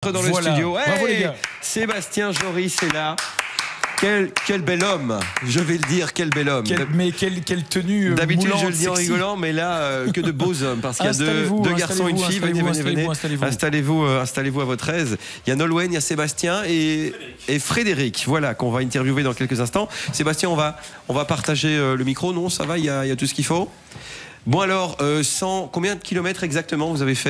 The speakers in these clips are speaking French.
rentre dans le studio. Bravo Hey, les gars. Sébastien Joris est là. Quel bel homme, je vais le dire, quel bel homme. Quelle tenue D'habitude, moulante, je le dis en sexy. rigolant, mais là, que de beaux hommes, parce qu'il y a Installez-vous, deux garçons et une fille. Venez. Installez-vous à votre aise. Il y a Nolwenn, il y a Sébastien et Frédéric, voilà, qu'on va interviewer dans quelques instants. Sébastien, on va partager le micro, non, ça va, il y a tout ce qu'il faut. Bon alors, combien de kilomètres exactement vous avez fait ?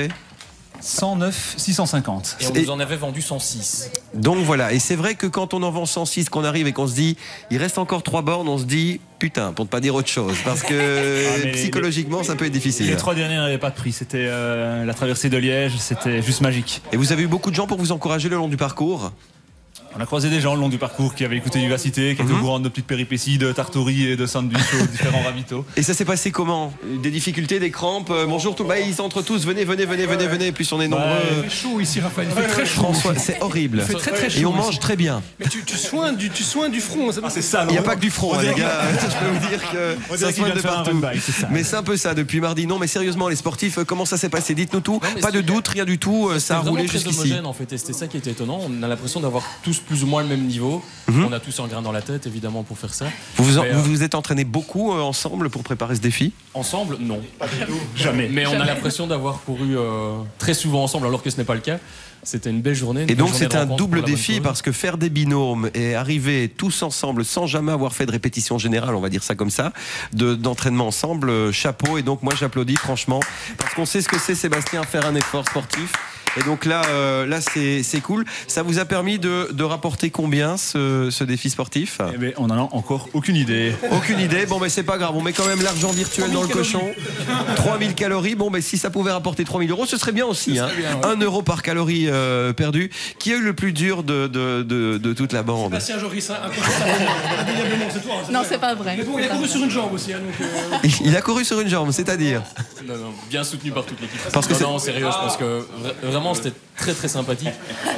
109, 650. Et on nous en avait vendu 106. Donc voilà, et c'est vrai que quand on en vend 106, qu'on arrive et qu'on se dit, il reste encore 3 bornes, on se dit, putain, pour ne pas dire autre chose, parce que psychologiquement, ça peut être difficile. Les 3 derniers n'avaient pas de prix, c'était la traversée de Liège, c'était juste magique. Et vous avez eu beaucoup de gens pour vous encourager le long du parcours ? On a croisé des gens le long du parcours qui avaient écouté Vivacité, qui étaient au courant de nos petites péripéties de Tartori et de sandwich aux différents ravitaux. Et ça s'est passé comment ? Des difficultés, des crampes ? Bonjour, ils entrent tous, venez, plus on est nombreux. Il fait chaud ici, Raphaël. Il fait très chaud. François, c'est horrible. Il fait très chaud. Et on mange très bien. Mais tu soins du front. C'est ça, Il n'y a pas que du front, les gars. Je peux vous dire que ça soigne de partout. Mais c'est un peu ça depuis mardi. Non, mais sérieusement, les sportifs, comment ça s'est passé ? Dites-nous tout. Pas de doute, rien du tout. Ça a roulé jusqu'ici. Homogène, en fait, et c'était ça qui était étonnant. On a l'impression d'avoir tous plus ou moins le même niveau. On a tous un grain dans la tête, évidemment, pour faire ça. Vous vous êtes entraînés beaucoup ensemble pour préparer ce défi ? Ensemble, non. Pas du tout. Jamais. Mais on a l'impression d'avoir couru très souvent ensemble, alors que ce n'est pas le cas. C'était une belle journée. Et donc c'était un double défi parce que faire des binômes et arriver tous ensemble sans jamais avoir fait de répétition générale, on va dire ça comme ça, d'entraînement ensemble, chapeau. Et donc moi j'applaudis franchement parce qu'on sait ce que c'est, Sébastien, faire un effort sportif. Et donc là c'est cool. Ça vous a permis de rapporter combien ce défi sportif ? Eh bien, on n'en a encore aucune idée. Aucune idée. Bon, mais c'est pas grave. On met quand même l'argent virtuel dans le cochon. 3000 calories. Bon, mais si ça pouvait rapporter 3000 euros, ce serait bien aussi. 1 euro par calorie perdu. Qui a eu le plus dur de toute la bande ? Sébastien Joris, indéniablement, c'est toi. Non, c'est pas vrai. Mais bon, il a couru sur une jambe aussi. Donc, Il a couru sur une jambe, c'est-à-dire ? Non, bien soutenu par toute l'équipe. Parce que non, sérieux, je pense que vraiment c'était très très sympathique.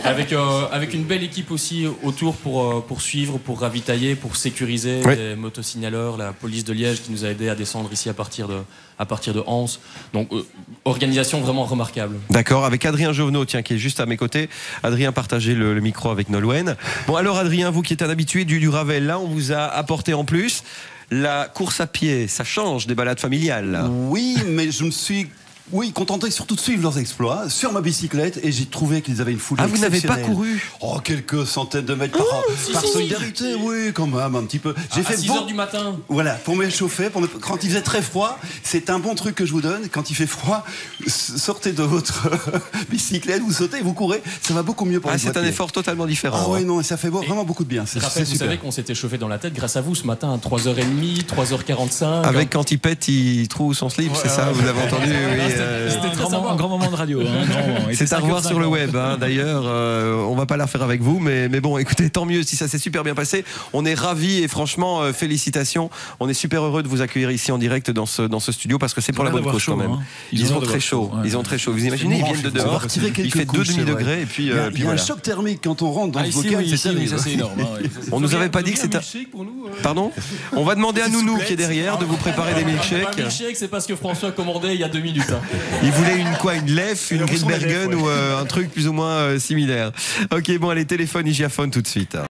Avec une belle équipe aussi autour pour suivre, pour ravitailler, pour sécuriser, des motosignaleurs, la police de Liège qui nous a aidés à descendre ici à partir de Anse. Donc organisation vraiment remarquable. D'accord, avec Adrien Jovenot, tiens, qui est juste à mes côtés. Adrien, partagez le micro avec Nolwenn. Bon, alors Adrien, vous qui êtes un habitué du Ravel, là, on vous a apporté en plus la course à pied. Ça change des balades familiales. Oui, mais je me suis contenté surtout de suivre leurs exploits sur ma bicyclette et j'ai trouvé qu'ils avaient une foule exceptionnelle. Vous n'avez pas couru ? Oh, quelques centaines de mètres par solidarité, oui, quand même, un petit peu. J'ai fait 6h du matin. Voilà, pour m'échauffer, quand il faisait très froid, c'est un bon truc que je vous donne. Quand il fait froid, sortez de votre bicyclette, vous sautez, vous courez, ça va beaucoup mieux pour les c'est un effort totalement différent. Ah ouais, non, ça fait vraiment beaucoup de bien. C'est Raphaël, vous savez qu'on s'était chauffé dans la tête grâce à vous ce matin à 3h30, 3h45. Avec quand il pète, il trouve son slip, c'est ça, vous avez entendu C'était un grand moment de radio. C'est à revoir sur le web, d'ailleurs. On va pas la refaire avec vous, mais bon, écoutez, tant mieux si ça s'est super bien passé. On est ravis et franchement, félicitations. On est super heureux de vous accueillir ici en direct dans ce studio parce que c'est pour la bonne cause quand même. Ils ont très chaud. Ils ont très chaud. Vous imaginez, ils viennent de dehors, il fait 2 demi-degrés et puis il y a un choc thermique quand on rentre dans le bocal. C'est énorme. On nous avait pas dit que c'était. Pardon ? On va demander à Nounou qui est derrière de vous préparer des milkshakes. Un milkshake, c'est parce que François commandait il y a 2 minutes. Il voulait une Lef, une Grillbergen ou un truc plus ou moins similaire. Ok, bon, allez, téléphone, Hygiaphone tout de suite.